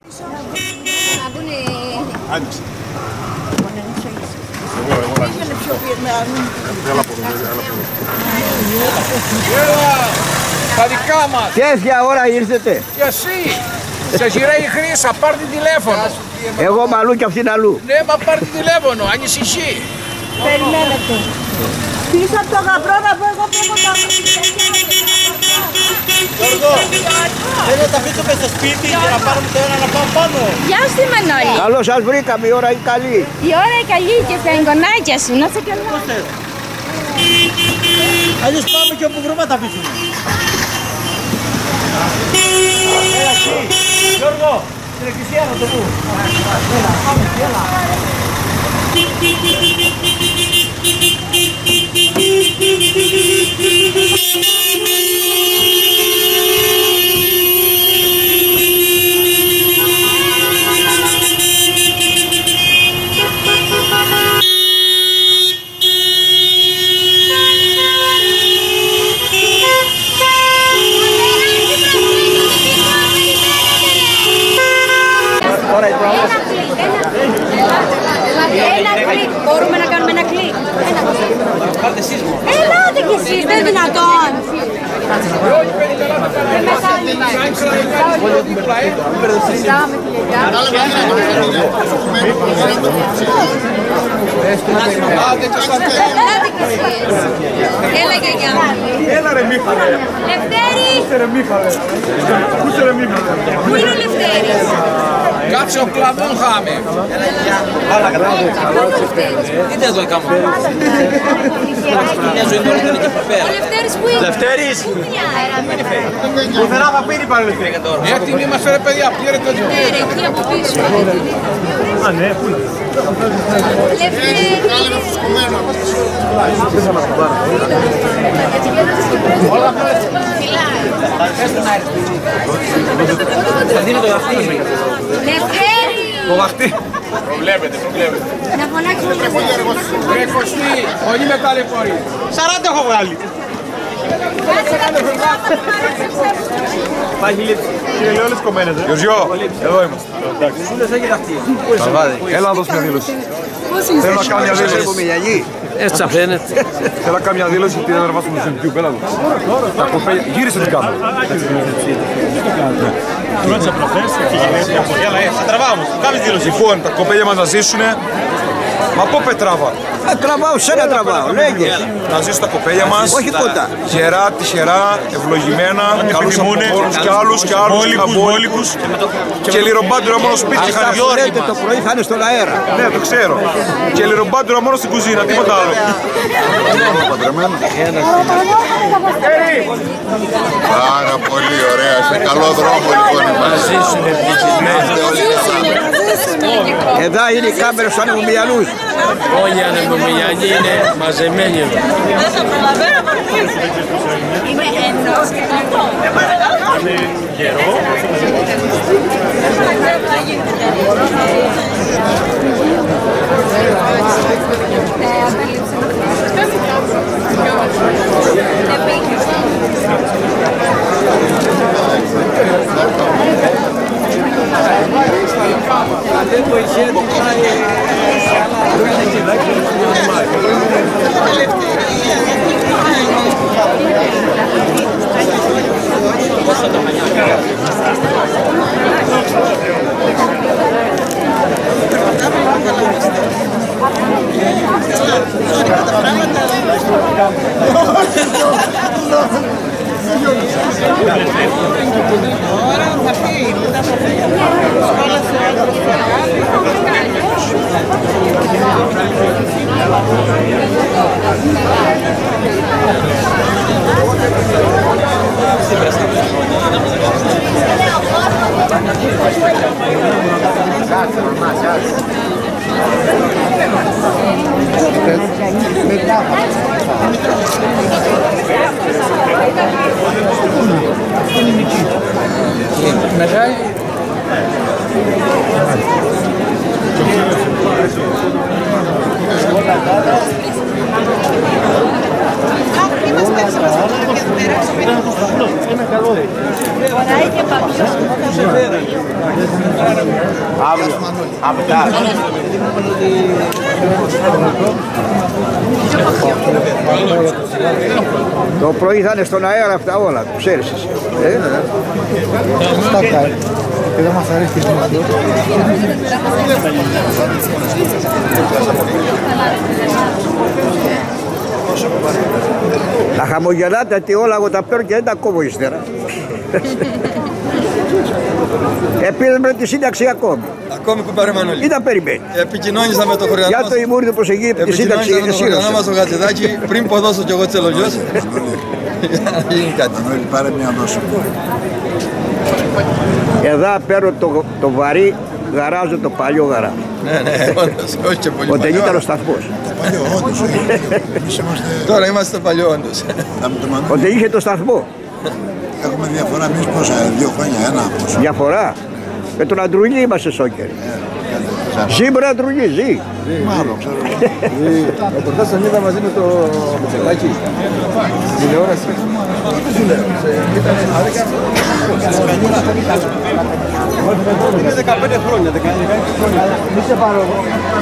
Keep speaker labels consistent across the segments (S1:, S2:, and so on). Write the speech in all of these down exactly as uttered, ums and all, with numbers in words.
S1: Άνοιξε.
S2: Τα δικά μας.
S3: Τέτοια ώρα ήρθετε.
S2: Και εσύ. Σε γυράει η Χρύσα, πάρ' την τηλέφωνο.
S3: Εγώ μαλλού και αυτήν αλλού.
S2: Ναι, μα πάρ' την τηλέφωνο, ανησυχεί.
S4: Περιμένετε. Πίσω από το γαμπρό να πω εγώ πέφω τα
S5: Γιώργο, θέλω να τα αφήσουμε στο σπίτι και να πάρουμε το ένα να πάμε πάνω.
S4: Γεια σου Μανώλη.
S3: Καλώς σας βρήκαμε, η ώρα είναι καλή.
S4: Η ώρα είναι καλή και τα εγγονάκια σου, να σε καλά.
S5: Αλλιώς πάμε και όπου βρούμε να τα αφήσουμε. Έλα εσύ, Γιώργο, στην εκκλησία να το πούμε. Έλα, πάμε, έλα.
S4: Ένα κλικ, μπορούμε να κάνουμε ένα κλικ.
S5: Πάτε εσείς μόνο.
S4: Ελάτε κι εσείς, δεν είναι δυνατόν. Έλα γιαγιά.
S1: Έλα ρε Μίχαλε.
S4: Λευτέρη.
S1: Πούσε ρε Μίχαλε. Πούσε ρε Μίχαλε.
S4: Πού είναι ο Λευτέρης?
S2: Κάτσε ο κλαβόν χάμε.
S5: Άλλα καταλάβω. Τι δεν το έκαμε. Μια ζωή τώρα ήταν εκεί πέρα.
S4: Ο Λευτέρης που είναι?
S5: Λευτέρης. Πουθενά θα πίνει πάλι Λευτέρη τώρα.
S2: Έτοιμοι είμαστε ρε παιδιά, πήρε το δυο.
S4: Λευτέρη, εκεί από πίσω.
S1: Α, ναι, πού είναι.
S4: Λευτέρη.
S5: Θα δίνω το γαυτί.
S4: Λευτέρη.
S1: Το βαχτί. Προβλέπετε, προβλέπετε.
S4: Να φωνάξουμε το
S2: Ρε Κωστή, πολύ με ταλαιπωρεί.
S5: σαράντα έχω βγάλει. Πάει λήψη.
S1: Κύριε όλες κομμένες, ε. Γιωργιό, εδώ είμαστε.
S5: Σούλες έχει γαυτί.
S1: Έλα να δώσω μια δήλωση. Θέλω να κάνω μια δήλωση.
S5: Έτσι θα φαίνεται.
S1: Θέλω να κάνω μια δήλωση ότι δεν θα ανεβάσουμε στο YouTube. Έλα εδώ. Τα κοπέλια. Γύρισε την κάμερα.
S5: Ρώτησα προχθές και γυναίκα από γέλα, θα τραβάω όμως, κάνεις δήλωση.
S1: Λοιπόν, τα κοπέλια μας να ζήσουνε. Μα πω πετράβα.
S3: Ε, τραβάω, σένα τραβάω, λέγε.
S1: Να ζήσουν τα κοπέλια μας.
S3: Όχι ποτά.
S1: Γερά, τυχερά, ευλογημένα, καλούς από όλους και άλλους και άλλους και αμπόλικους. Και λιρομπάντουρα μόνο σπίτι και
S3: Αυτά που λέτε το πρωί θα είναι στον αέρα.
S1: Ναι, το ξέρω. Και λιρομπάντουρα μόνο στην κουζίνα, τίποτα άλλο.
S6: Πάρα πολύ ωραία, σε καλό δρόμο λοιπόν είμαστε.
S3: Εδώ είναι οι κάμερες του ανεμομυαλούς.
S7: Όλοι οι ανεμομυαλοί είναι μαζεμένοι εδώ.
S4: Δεν θα προλαβαίνω να είμαι έντος και αυτό.
S1: Είναι γερό.
S7: Μεγάλη.
S5: Ένα καλό.
S4: Φοράει και παπιούς.
S3: Αύριο. Αυτά. Το πρωί θα είναι στον αέρα αυτά όλα, το ξέρεις εσύ. Αυτά κάνει. Και δεν μας αρέσει τη τα χαμογελάτε ότι όλα εγώ τα παίρνω και δεν τα κόβω ύστερα. Επήρες με τη σύνταξη ακόμη.
S8: Ακόμη κουμπάρε Μανώλη.
S3: Ή τα περιμένει.
S8: Επικοινώνησα με τον χωριανό
S3: Για
S8: μας.
S3: το ημούρι πως εκεί τη σύνταξη
S8: Επικοινώνησα με τον χωριανό μας τον Γατζεδάκη πριν ποδώσω κι εγώ τσελογιός. Για να γίνει κάτι.
S6: Μανώλη, πάρε μια δόση.
S3: Εδώ παίρνω το, το βαρύ, γαράζω το παλιό γαράζ.
S8: Ναι, ναι, όντως, όχι και πολύ
S3: Όταν
S8: παλιό.
S3: ήταν ο σταθμός.
S6: Το παλιό, όντως. Εμείς είμαστε...
S8: Τώρα είμαστε στο παλιό όντως.
S3: Όταν είχε το σταθμό.
S6: Έχουμε διαφορά εμείς πόσα, δύο χρόνια, ένα πόσα.
S3: Διαφορά. Με τον Αντρουγί είμαστε σόκερ. Ζει μπορεί να Αντρουγί, ζει.
S6: Μάλλον, ξέρω.
S8: Ο Πορτάς τον είδα μαζί με το Μητσελάκη. Στην τηλεόραση. Είναι δεκαπέντε χρόνια, δεκαέξι χρόνια. Μη σε πάρω εγώ.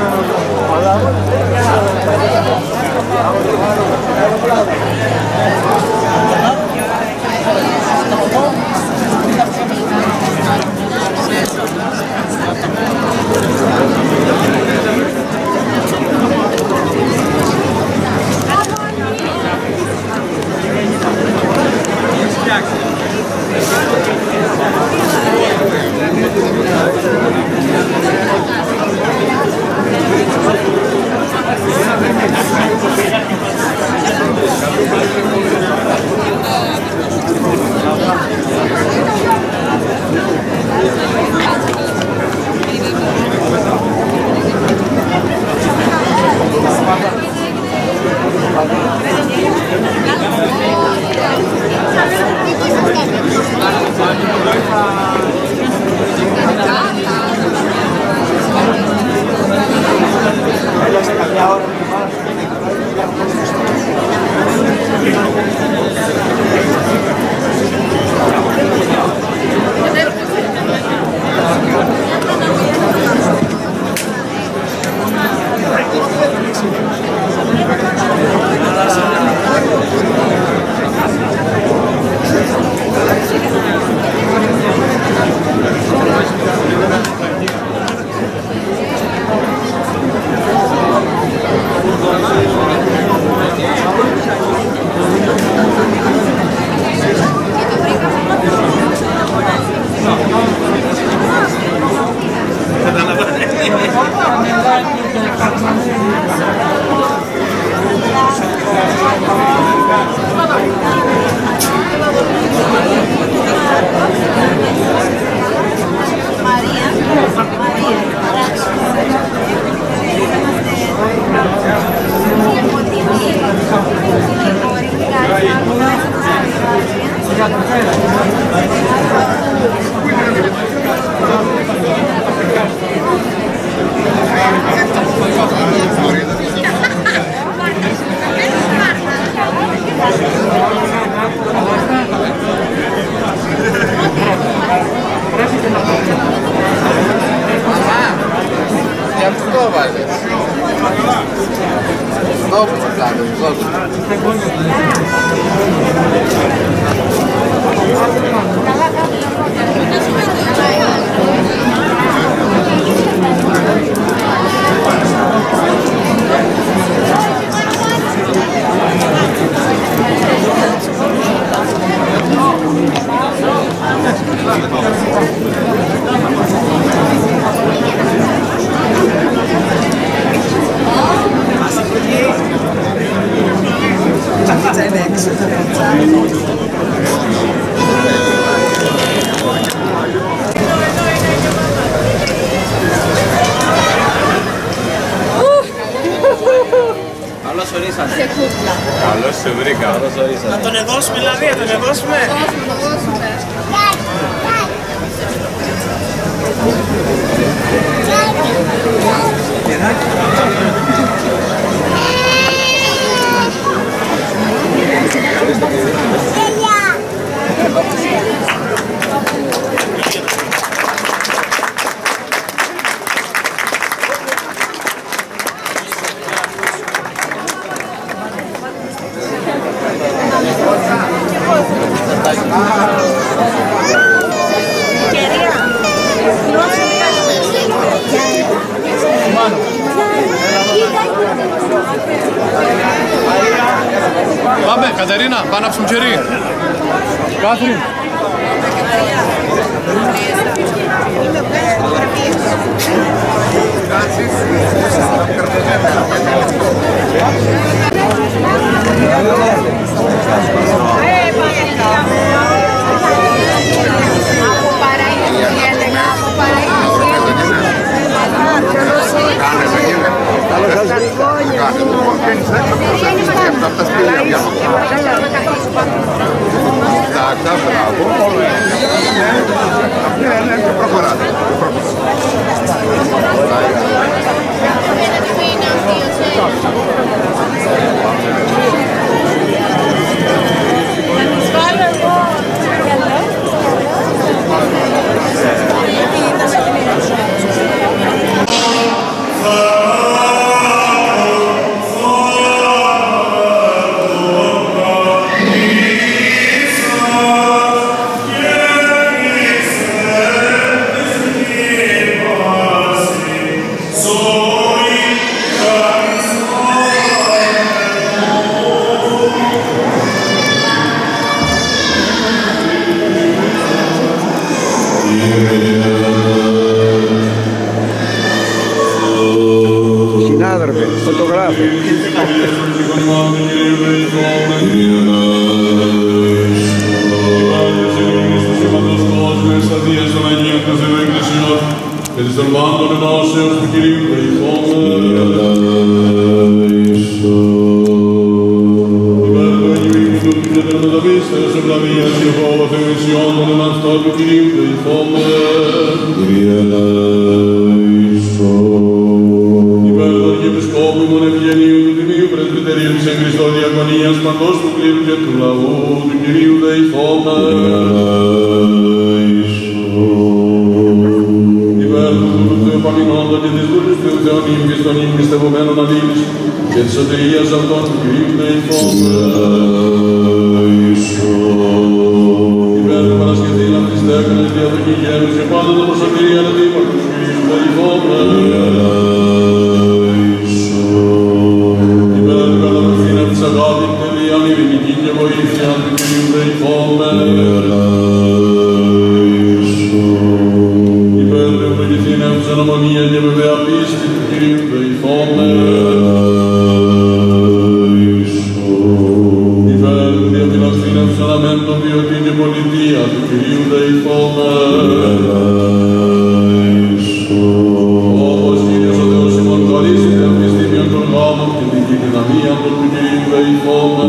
S5: Καλώς ορίσατε.
S7: Καλώς σε βρήκα. Καλώς ορίσατε.
S5: Να τον εδώσουμε δηλαδή, να τον εδώσουμε.
S6: Κατερίνα, πάμε να ψημτσερί.
S8: Κάθριν.
S6: Εντάξει, μπράβο. Προχωράτε.
S3: Συνάδελφε, φωτογράφοι.
S9: και της θερμάντων ενώσεως του Κυρίου Θεϊθόμεν. Υπέρ του Αγίου του και των μεταβίστεως ευλαβίας Ιεχώβα Θεοησιών των εναυτών του Κυρίου Θεϊθόμεν. Υπέρ του Αρχιεπισκόπου ημών Ευγενίου του Τιμίου Πρεσβυτερίου της εν Χριστώ Διακονίας παντός του κλήρου και του λαού του Κυρίου Θεϊθόμεν. Επαμεινώντα και της δούλης του Θεών ύμνης των ύμνηστευομένων αδίλης και της σωτηρίας αυτών του Κυρίου Θεϊθόμεν. Υπέρ του Παρασκευήν αυτής τέκνης διαδοχή γέρους και πάντα τα προσωτηρία αντίπαρτους του Κυρίου Θεϊθόμεν. Υπέρ του καταπευθύν αυτής αγάπη τελείαν ειρηνική και βοήθεια του Κυρίου Θεϊθόμεν. Αναμονία και βεβαία πίστη του Κυρίου Θεϊθόμεν. Υπέρ του διαφυλαχθήν εμψαλαμένων ποιοτή και πολιτεία του Κυρίου Θεϊθόμεν. Όπως Κύριος ο Θεός ημών χαρίσετε επιστήμιον των γάμων και την κοινωνία του Κυρίου Θεϊθόμεν.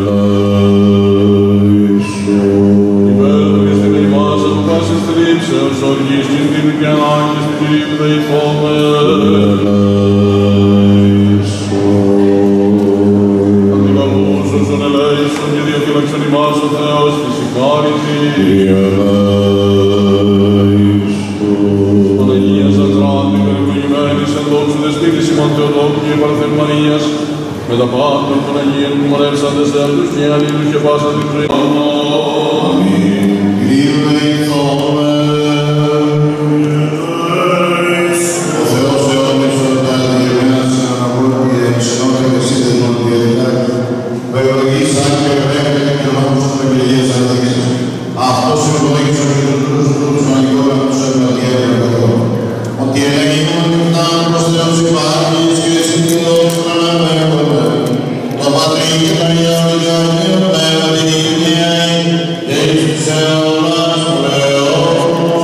S9: Υπέρ του Χριστιανή μας από πάσης θλίψεως, οργής, κινδύνου και ανάγκης του Κυρίου Θεϊθόμεν. Αντιλαβούς όσων ελέησον και διαφυλάξον ημάς ο Θεός της συγχάρητη. Παναγίας Αντράντη, υπερευλογημένης εν δόξου δεσπίτης ημών Θεοτόκου και Παρθερμανίας, με τα πάντα των Αγίων που μορεύσαντες σε αυτούς και αλλήλους και πάσα την ζωή. Αμήν. Κύριε Θεϊθόμεν.
S10: Αυτός είναι ο λόγος του Χριστούς του Μαγικόβατος του Ευαγγέλιου ότι ελεγγύμουν και φτάνουν προς Θεός υπάρχεις και εσύ την δόξου να αναπέμπουμε. Το Πατρί και τον Υιόν και τον Υιόν Πνεύμα την Υγεία και εις τους αιώνας του αιώνας.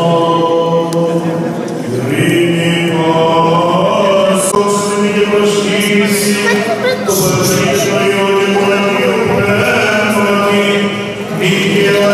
S10: Ειρήνη μας, δώστε και προσχύσει το Πατρί και τον Υιόν και τον Υιόν Πνεύματι Υγεία.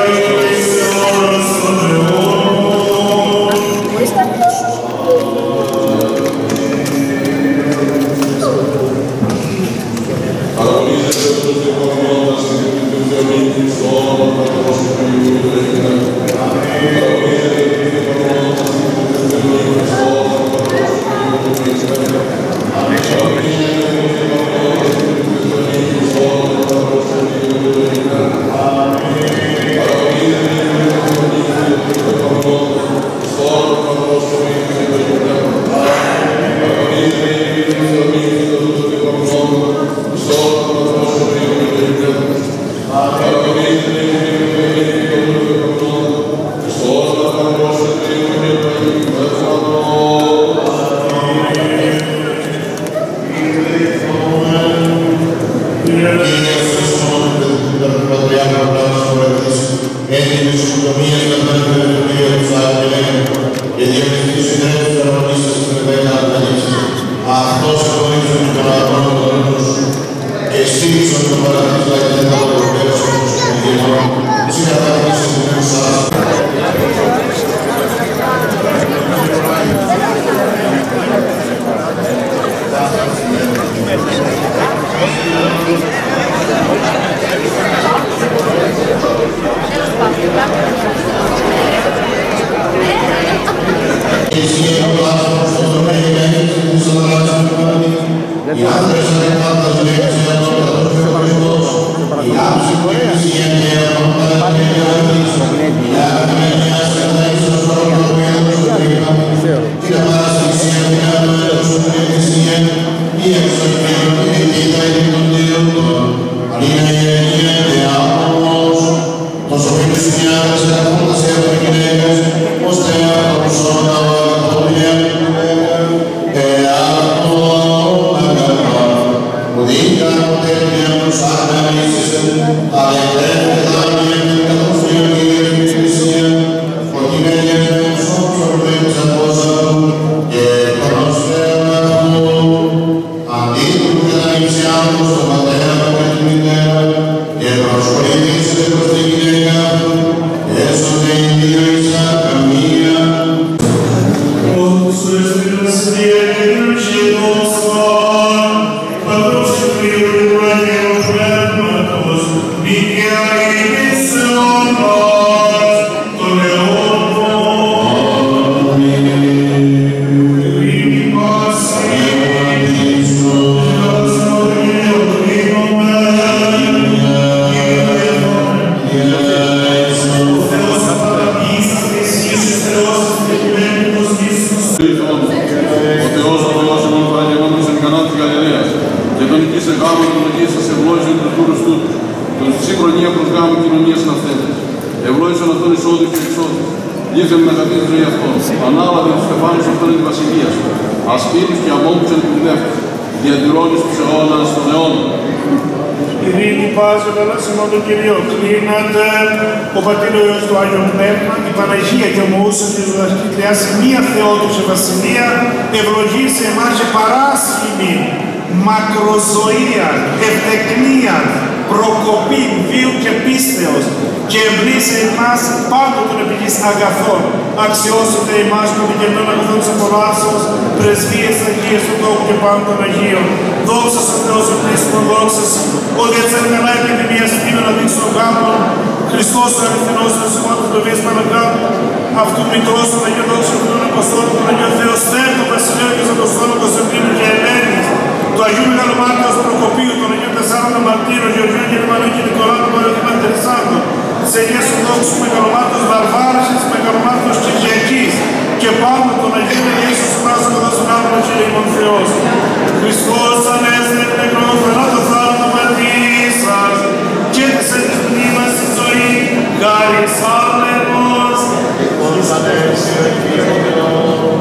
S11: μακροζωία, ευτεκνία, προκοπή βίου και πίστεως και εμπλήσε εμάς πάντο των επιγής αγαθών. Αξιώσετε εμάς των δικαιωτών αγαθών της απολαύσεως, πρεσβείες Αγίες του τόπου και πάντων των Αγίων. Δόξα σε Θεός ο Χριστός, δόξα σε, ότι έτσι καλά επιδημία στήμενα δείξω γάμων, Χριστός ο αληθινός, ο σημαντικός του βίας Παναγράμμου, αυτού μητρός των Αγίων δόξων των Αποστόλων, των Αγίων Θεοστέρ, των Βασιλείων και των Αποστόλων, Κωνσταντίνου και Ελένης, του Αγίου Μεγαλομάρτυρος Προκοπίου, των Αγίων Τεσσάρων Μαρτύρων, Γεωργίου και Νημανού και Νικολάου, του Αγίου Τερισάντου, της Αγίας Οδόξου Μεγαλομάρτυρος Βαρβάρης, της Μεγαλομάρτυρος Κυριακής και πάνω των Αγίων Ιησούς Πράσινο Δασονάμενο και Λίμων Θεός. Χριστός ανέστη εκ νεκρών θανάτω θάνατο πατήσας και της εν της μνήμας της ζωή, χάρις άνεμος. Χριστός ανέστη εκ νεκρών.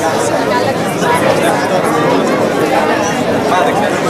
S12: Πάτε,